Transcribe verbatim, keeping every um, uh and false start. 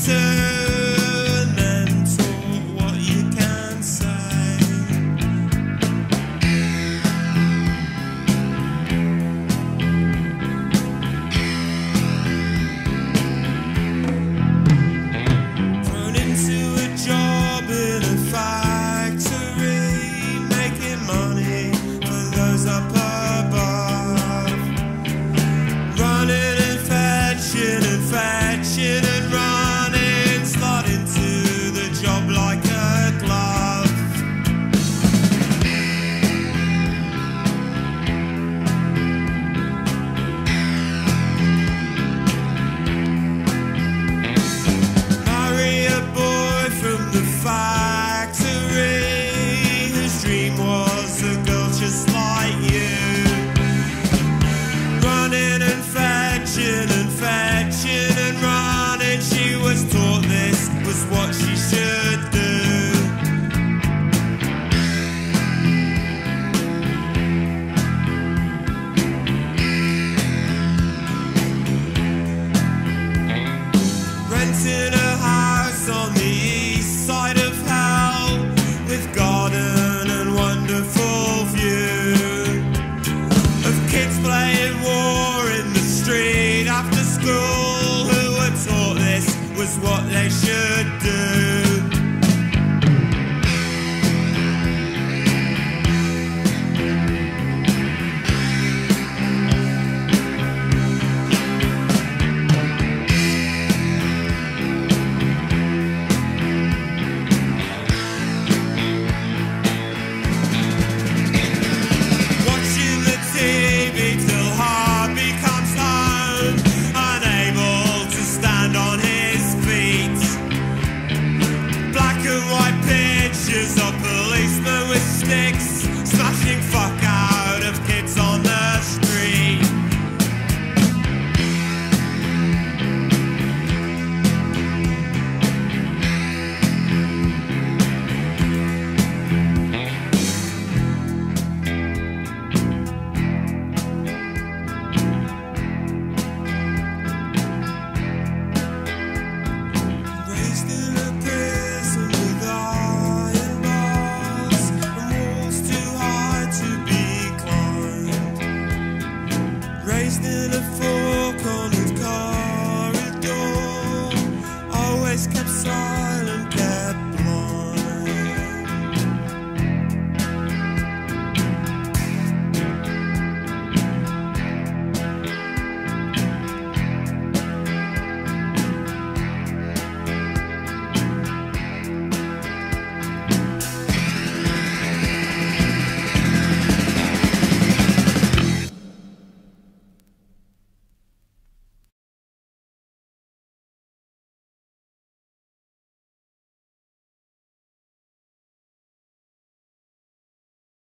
and then taught what you can say. Thrown into a job in a factory, making money for those up above, running and fetching and fetching and running, slot into the job like a glove. Marry a boy from the factory whose dream was a girl just like you, running and fetching and fetching and running. She was taught this was what she should do. Renting a house on the east side of hell, with garden and wonderful view of kids playing war in the street after school, who were taught this was what they should do. Watching the T V till heart becomes home, unable to stand on his feet. Black and white pictures of policemen with sticks, smashing fuck out of kids on the street. Raised in a prison with iron bars and walls too high to be climbed. Raised in a four-cornered corridor, always kept silent.